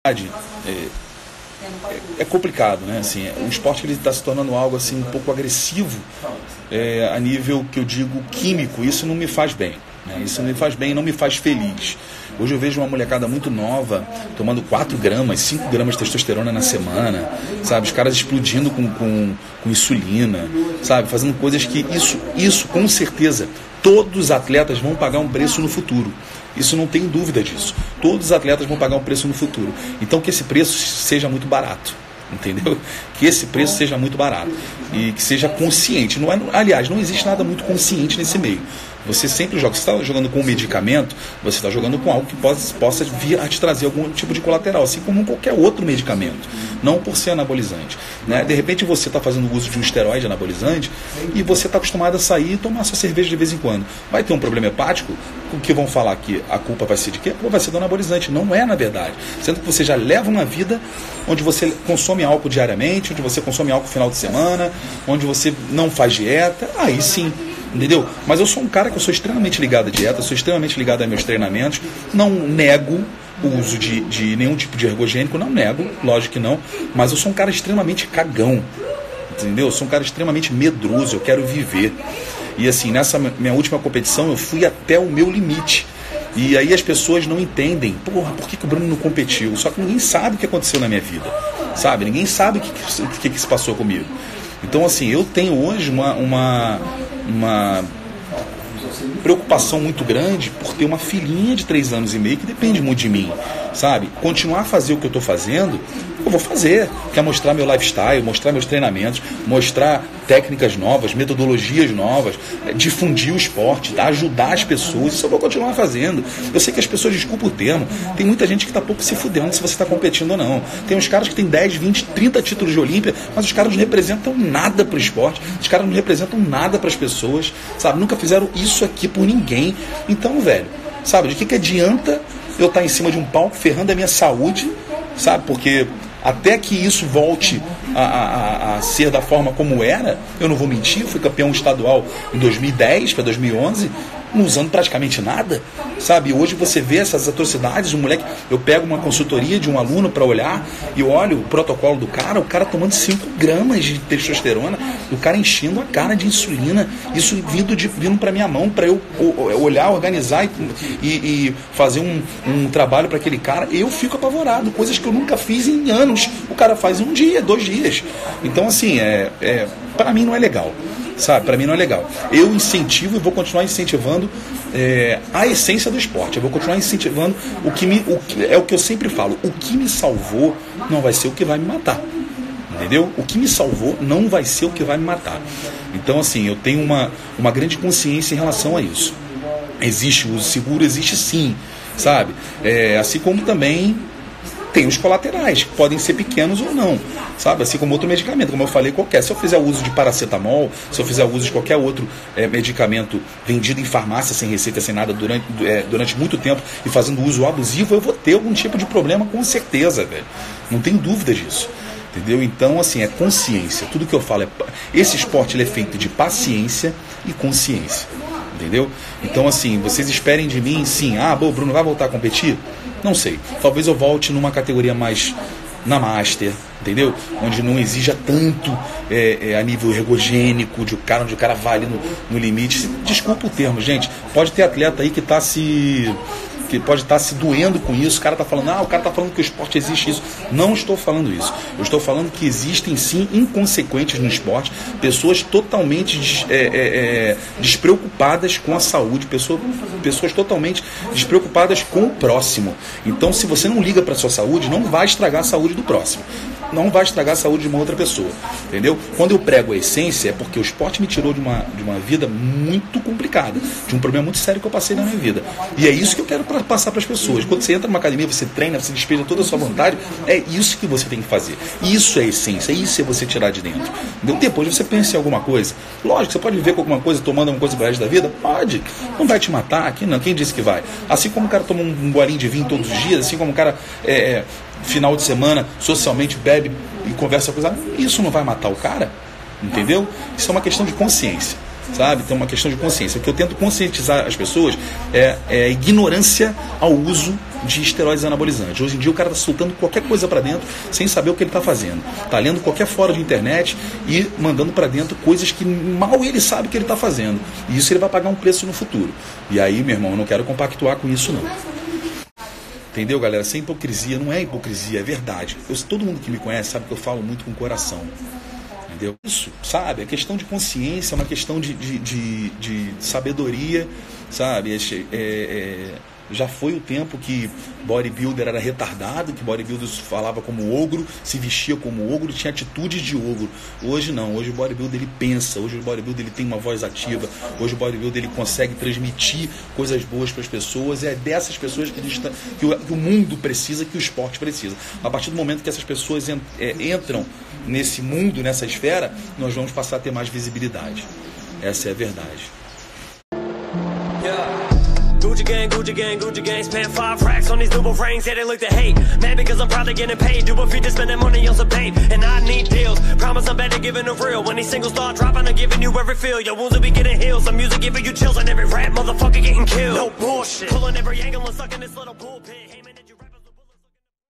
é complicado, né? Assim, o esporte está se tornando algo assim, um pouco agressivo, a nível que eu digo químico. Isso não me faz bem, né? Isso não me faz bem, não me faz feliz. Hoje eu vejo uma molecada muito nova tomando 4 gramas, 5 gramas de testosterona na semana, sabe? Os caras explodindo com insulina, sabe? Fazendo coisas que isso com certeza todos os atletas vão pagar um preço no futuro. Isso não tem dúvida disso. Todos os atletas vão pagar um preço no futuro. Então que esse preço seja muito barato, entendeu? Que esse preço seja muito barato e que seja consciente. Não é, aliás, não existe nada muito consciente nesse meio. Você sempre joga, você está jogando com um medicamento, você está jogando com algo que possa vir a te trazer algum tipo de colateral, assim como qualquer outro medicamento, não por ser anabolizante, né? De repente você está fazendo uso de um esteroide anabolizante e você está acostumado a sair e tomar sua cerveja de vez em quando. Vai ter um problema hepático, o que vão falar que a culpa vai ser de quê? Vai ser do anabolizante. Não é, na verdade. Sendo que você já leva uma vida onde você consome álcool diariamente, onde você consome álcool no final de semana, onde você não faz dieta, aí sim. Entendeu? Mas eu sou um cara que eu sou extremamente ligado à dieta, sou extremamente ligado a meus treinamentos, não nego o uso de nenhum tipo de ergogênico, não nego, lógico que não, mas eu sou um cara extremamente cagão, entendeu? Eu sou um cara extremamente medroso, eu quero viver. E assim, nessa minha última competição eu fui até o meu limite. E aí as pessoas não entendem, porra, por que o Bruno não competiu? Só que ninguém sabe o que aconteceu na minha vida, sabe? Ninguém sabe o que se passou comigo. Então assim, eu tenho hoje uma preocupação muito grande por ter uma filhinha de 3 anos e meio que depende muito de mim, sabe? Continuar a fazer o que eu estou fazendo, eu vou fazer. Quer mostrar meu lifestyle, mostrar meus treinamentos, mostrar técnicas novas, metodologias novas, difundir o esporte, ajudar as pessoas, isso eu vou continuar fazendo. Eu sei que as pessoas, desculpa o termo, tem muita gente que está pouco se fudendo se você está competindo ou não. Tem uns caras que têm 10, 20, 30 títulos de Olímpia, mas os caras não representam nada para o esporte, os caras não representam nada para as pessoas, sabe? Nunca fizeram isso aqui por ninguém. Então, velho, sabe, de que adianta eu estar em cima de um palco ferrando a minha saúde, sabe? Porque até que isso volte a ser da forma como era, eu não vou mentir, eu fui campeão estadual em 2010 para 2011, não usando praticamente nada, sabe? Hoje você vê essas atrocidades, um moleque, eu pego uma consultoria de um aluno para olhar e olho o protocolo do cara, o cara tomando 5 gramas de testosterona, o cara enchendo a cara de insulina, isso vindo para minha mão, para eu olhar, organizar e fazer um trabalho para aquele cara. Eu fico apavorado, coisas que eu nunca fiz em anos, o cara faz em 1 dia, 2 dias. Então assim, para mim não é legal, sabe? Para mim não é legal. Eu incentivo e vou continuar incentivando a essência do esporte. Eu vou continuar incentivando é o que eu sempre falo. O que me salvou não vai ser o que vai me matar. Entendeu? O que me salvou não vai ser o que vai me matar. Então, assim, eu tenho uma grande consciência em relação a isso. Existe o uso seguro, existe sim, sabe? Assim como também tem os colaterais, que podem ser pequenos ou não, sabe? Assim como outro medicamento, como eu falei, qualquer. Se eu fizer uso de paracetamol, se eu fizer uso de qualquer outro medicamento vendido em farmácia, sem receita, sem nada, durante muito tempo e fazendo uso abusivo, eu vou ter algum tipo de problema, com certeza, velho. Não tem dúvida disso. Entendeu? Então, assim, é consciência. Tudo que eu falo esse esporte ele é feito de paciência e consciência. Entendeu? Então, assim, vocês esperem de mim, sim, o Bruno vai voltar a competir? Não sei. Talvez eu volte numa categoria mais na Master, entendeu? Onde não exija tanto a nível ergogênico, onde o cara vai ali no limite. Desculpa o termo, gente. Pode ter atleta aí que pode estar se doendo com isso, o cara está falando, o cara está falando que o esporte existe isso. Não estou falando isso. Eu estou falando que existem sim inconsequentes no esporte, pessoas totalmente despreocupadas com a saúde, pessoas totalmente despreocupadas com o próximo. Então, se você não liga para a sua saúde, não vai estragar a saúde do próximo. Não vai estragar a saúde de uma outra pessoa, entendeu? Quando eu prego a essência, é porque o esporte me tirou de uma vida muito complicada, de um problema muito sério que eu passei na minha vida. E é isso que eu quero passar para as pessoas. Quando você entra numa academia, você treina, você despeja toda a sua vontade, é isso que você tem que fazer. Isso é a essência, isso é você tirar de dentro. Entendeu? Depois você pensa em alguma coisa. Lógico, você pode viver com alguma coisa, tomando alguma coisa pro resto da vida? Pode. Não vai te matar aqui, não. Quem disse que vai? Assim como o cara toma um golinho de vinho todos os dias, assim como o cara final de semana, socialmente bebe e conversa com os amigos, isso não vai matar o cara, entendeu? Isso é uma questão de consciência, sabe? Então, uma questão de consciência. O que eu tento conscientizar as pessoas é a ignorância ao uso de esteroides anabolizantes. Hoje em dia o cara está soltando qualquer coisa para dentro sem saber o que ele está fazendo. Está lendo qualquer fórum de internet e mandando para dentro coisas que mal ele sabe que ele está fazendo. E isso ele vai pagar um preço no futuro. E aí, meu irmão, eu não quero compactuar com isso não. Entendeu, galera? Sem hipocrisia, não é hipocrisia, é verdade. Todo mundo que me conhece sabe que eu falo muito com o coração. Entendeu? Isso, sabe? É questão de consciência, é uma questão de sabedoria, sabe? Já foi o tempo que bodybuilder era retardado, que bodybuilder falava como ogro, se vestia como ogro, tinha atitudes de ogro. Hoje não, hoje o bodybuilder ele pensa, hoje o bodybuilder ele tem uma voz ativa, hoje o bodybuilder ele consegue transmitir coisas boas para as pessoas, e é dessas pessoas que o mundo precisa, que o esporte precisa. A partir do momento que essas pessoas entram nesse mundo, nessa esfera, nós vamos passar a ter mais visibilidade. Essa é a verdade. Gucci gang, spend 5 racks on these double rings, yeah, they look to hate. Mad because I'm probably getting paid, do a feed to spend that money on some paint. And I need deals, promise I'm better giving the real. When these singles start dropping, I'm giving you every feel. Your wounds will be getting healed, some music giving you chills, and every rap motherfucker getting killed. No bullshit, pulling every angle and sucking this little bullpit. Hey, man, did you